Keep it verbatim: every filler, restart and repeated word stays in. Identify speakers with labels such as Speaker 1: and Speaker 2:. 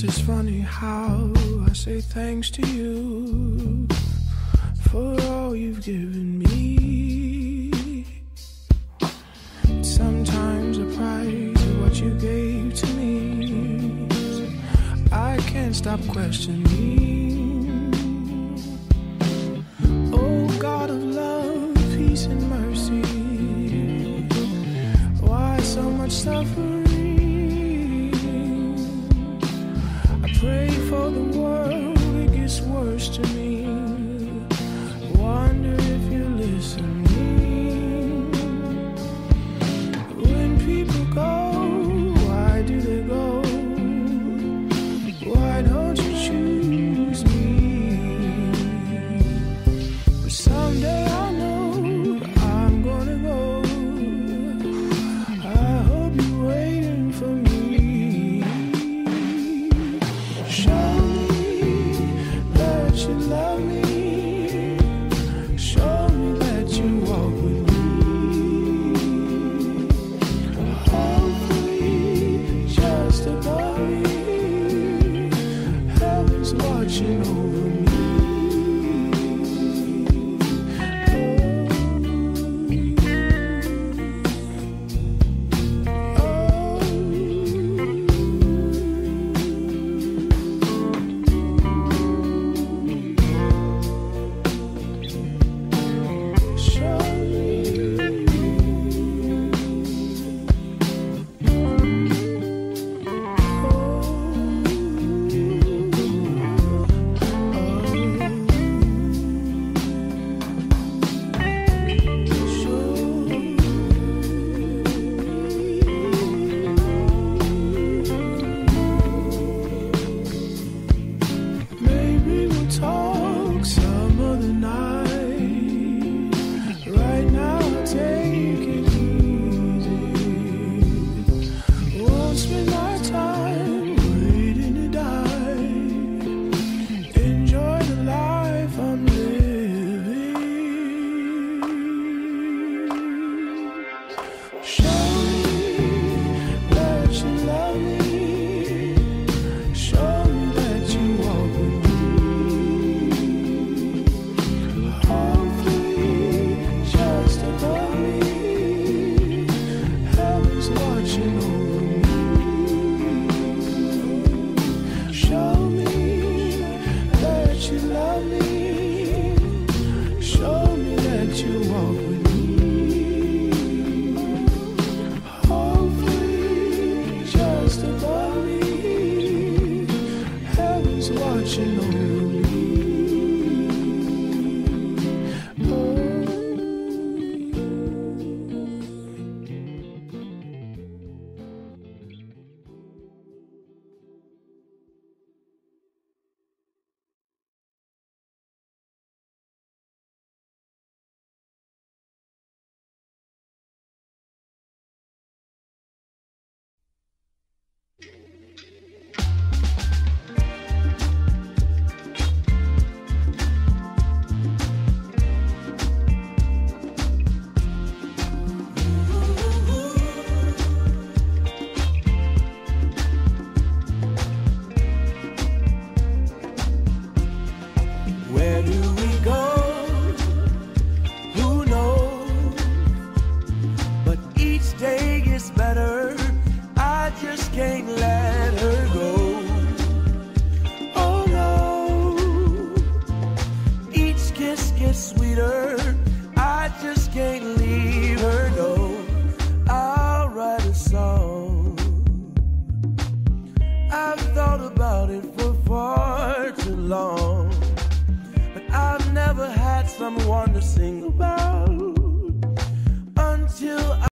Speaker 1: It's funny how I say thanks to you for all you've given me. Sometimes the price of what you gave to me, I can't stop questioning. Oh God of love, peace and mercy, why so much suffering? Pray for the world, it gets worse to me. Wonder if you're listening. When people go, why do they go? Why don't you choose me? But someday I know I'm gonna go. I hope you're waiting for me. Show me that you love me. Show me that you walk with me. Hopefully, just above me, heaven's watching over me.
Speaker 2: Someone to sing about.